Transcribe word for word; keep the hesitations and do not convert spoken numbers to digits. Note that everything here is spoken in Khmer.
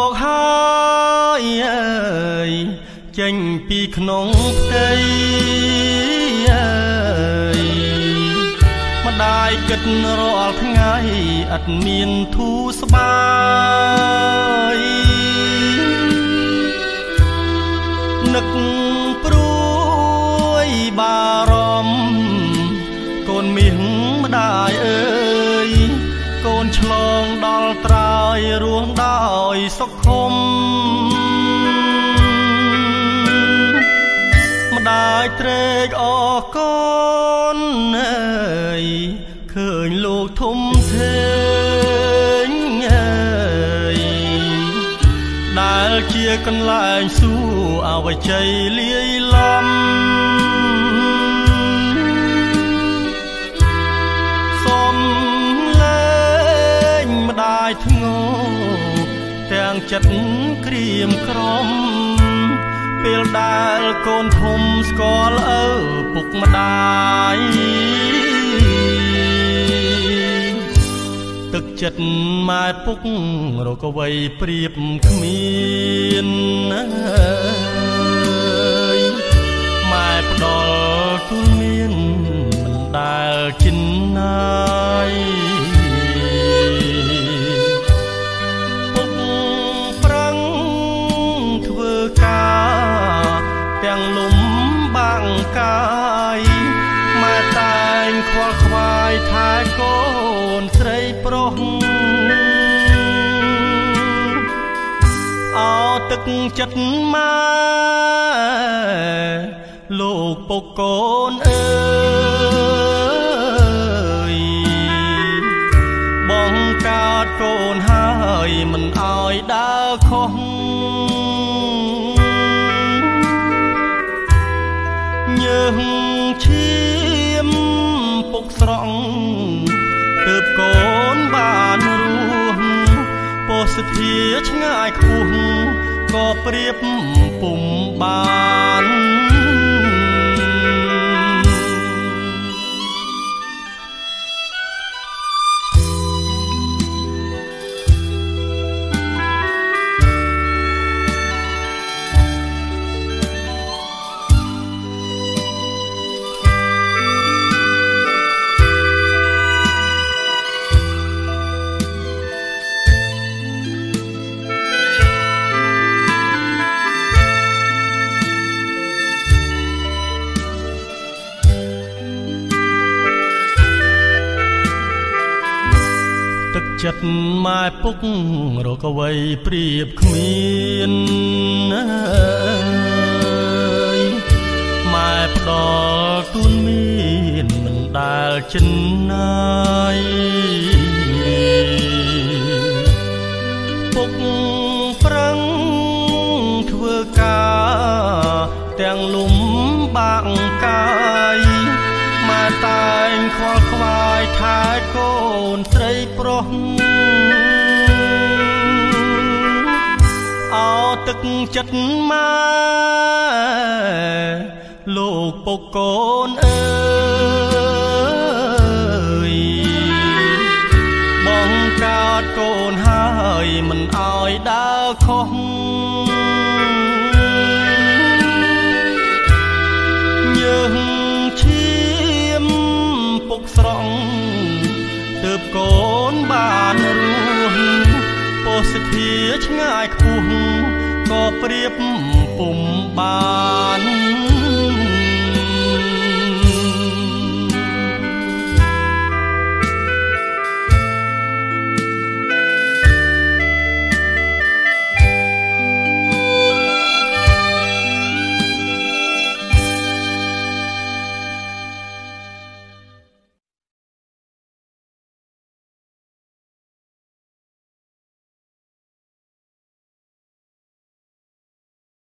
กហើយអើយចេញពីក្នុងផ្ទៃអើយម្ដាយគិតរាល់ថ្ងៃអត់មានធូរស្បើយនឹកព្រួយបារម្ភកូនមាសម្ដាយអើយកូនឆ្លងដល់ត្រើយរស់ដោយសុខុមម្ដាយត្រេកអរកូនអើយឃើញលោកធំធេងអើយដែលជាកន្លែងសួរអវជ័យលាយឡំសូមលែងម្ដាយធ្ងោទាំងចិត្តក្រៀមក្រំពេលដែលកូនធំស្គាល់ឪពុកម្ដាយទឹកចិត្តម៉ែពុករកអ្វីប្រៀបគ្មានម៉ែផ្ដល់ទូលមានមិនដែលចិនណាយពុកប្រឹងធ្វើការទាំងលំបាំងកាយម៉ែតែងខ្វល់ខ្វាយថែកូនស្រីប្រុសអោទឹកចិត្តម៉ែលោកពុកកូនអើយបងកើតកូនហើយមិនអោយដើរខុសញើសឈាមពុកស្រង់ទើបកូនបានរស់ពោះសធាឆ្ងាយខ្ពស់ក៏ប្រៀបពុំបានចិត្តម៉ែពុករកអ្វីប្រៀបគ្មានម៉ែផ្ដល់ទូលមានមិនដែលចិនណាយពុកប្រឹងធ្វើការទាំងលំបាក់កាយម៉ែតែងខ្វល់ខ្វាយថែកូនស្រីប្រុសអោទឹកចិត្តម៉ែលោកពុកកូនអើយបងកើតកូនហើយមិនអោយដើរខុសញើសឈាមពុកស្រង់ទើបកូនបានរស់ពោះសធាឆ្ងាយខ្ពស់ក៏ប្រៀបពុំបាន